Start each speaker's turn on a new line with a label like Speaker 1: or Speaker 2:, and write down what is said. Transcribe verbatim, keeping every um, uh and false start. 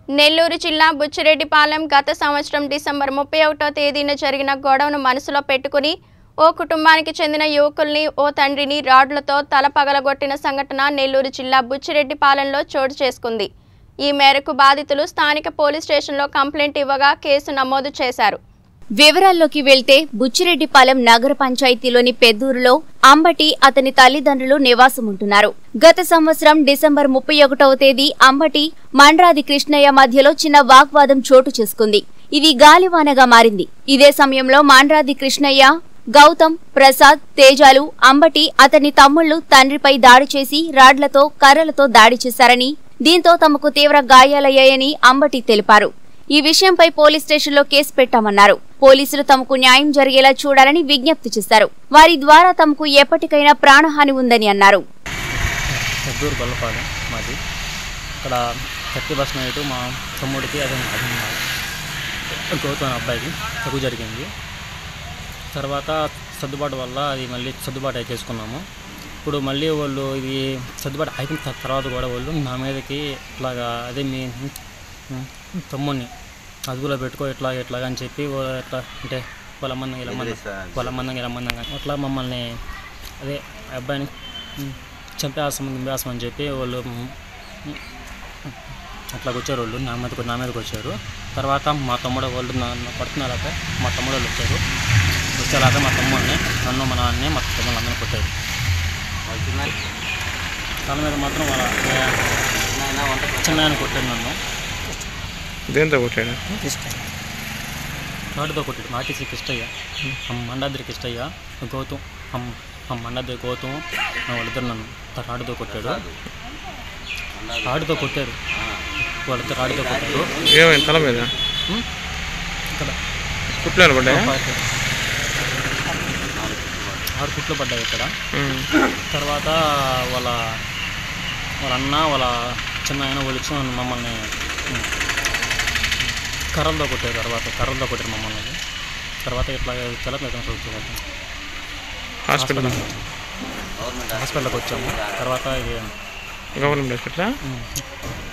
Speaker 1: నెల్లూరు జిల్లా బుచ్చిరెడ్డిపాలెం గత సంవత్సరం డిసెంబర్ ముప్పై ఒకటో తేదీన జరిగిన గొడవను మనసులో పెట్టుకుని ఓ కుటుంబానికి చెందిన యువకుల్ని ఓ తండ్రిని రాడ్లతో తల పగలగొట్టిన సంఘటన నెల్లూరు జిల్లా బుచ్చిరెడ్డిపాలెంలో చోటు చేసుకుంది. ఈ మేరకు బాధితులు స్థానిక పోలీస్ స్టేషన్లో కంప్లైంట్ ఇవ్వగా కేసు నమోదు చేశారు.
Speaker 2: వివరాల్లోకి వెళ్తే బుచ్చిరెడ్డిపాలెం నగర పంచాయతీలోని పెద్దూరులో అంబటి అతని తల్లిదండ్రులు నివాసముంటున్నారు. గత సంవత్సరం డిసెంబర్ ముప్పై ఒకటవ తేదీ అంబటి మండ్రాది కృష్ణయ్య మధ్యలో చిన్న వాగ్వాదం చోటు చేసుకుంది. ఇది గాలివానగా మారింది. ఇదే సమయంలో మండ్రాది కృష్ణయ్య, గౌతమ్, ప్రసాద్, తేజాలు అంబటి అతని తమ్ముళ్లు తండ్రిపై దాడి చేసి రాడ్లతో కర్రలతో దాడి చేశారని, దీంతో తమకు తీవ్ర గాయాలయ్యాయని అంబటి తెలిపారు. ఈ విషయంపై పోలీస్ స్టేషన్లో కేసు పెట్టామన్నారు. పోలీసులు తమకు న్యాయం జరిగేలా చూడాలని విజ్ఞప్తి చేశారు. వారి ద్వారా తమకు ఎప్పటికైనా ప్రాణహాని ఉందని అన్నారు.
Speaker 3: మా తమ్ముడికి అదే గౌతమ్ అబ్బాయికి తగ్గు జరిగింది. తర్వాత సర్దుబాటు వల్ల అది మళ్ళీ సర్దుబాటు అయి చేసుకున్నాము. ఇప్పుడు మళ్ళీ వాళ్ళు ఇది సర్దుబాటు అయిపోయిన తర్వాత కూడా వాళ్ళు నా మీదకి ఇట్లాగా అదే మీ తమ్ముడిని అదుపులో పెట్టుకో ఇట్లా ఇట్లాగా అని చెప్పి ఎట్లా అంటే వాళ్ళ మందం ఇలా మందం వాళ్ళ మందం ఇలా మందం కానీ అట్లా మమ్మల్ని అదే అబ్బాయిని చంపేస్తాం చంపేస్తాం అని చెప్పి వాళ్ళు అట్లాగ వచ్చారు. వాళ్ళు నా మీదకి నా మీదకి వచ్చారు. తర్వాత మా తమ్ముడు వాళ్ళు నన్ను పడుతున్నారాక మా తమ్ముడు వాళ్ళు వచ్చారు. వచ్చేలాగా మా తమ్ముడిని నన్ను మా నాన్నని మా తమ్ముడు అందరిని కొట్టారు. తల మీద మాత్రం వాళ్ళ చిన్న కొట్టాడు. నన్ను
Speaker 4: దేంతో కొట్టాడు?
Speaker 3: రాటుతో కొట్టాడు. ఆర్టీసీ కృష్ణయ్య, మండాద్రి కృష్ణయ్య, గౌతమ్ మండాద్రి గౌతమ్ వాళ్ళిద్దరు నన్ను రాటుతో కొట్టాడు. రాటుతో కొట్టారు వాళ్ళిద్దరు రాటుతో కొట్టారు.
Speaker 4: ఏమైంది తల మీద?
Speaker 3: ఇక్కడ
Speaker 4: కుట్లు పడ్డాయి.
Speaker 3: ఆరు కుట్లు పడ్డాయి ఇక్కడ. తర్వాత వాళ్ళ వాళ్ళ అన్న వాళ్ళ చిన్న ఆయన వాళ్ళు మమ్మల్ని కర్రలతో కొట్టారు. తర్వాత కర్రలతో కొట్టారు మమ్మల్ని. తర్వాత ఇట్లా తెలంగాణ హాస్పిటల్ హాస్పిటల్కి వచ్చాము. తర్వాత ఇది
Speaker 4: గవర్నమెంట్ హాస్పిటల్.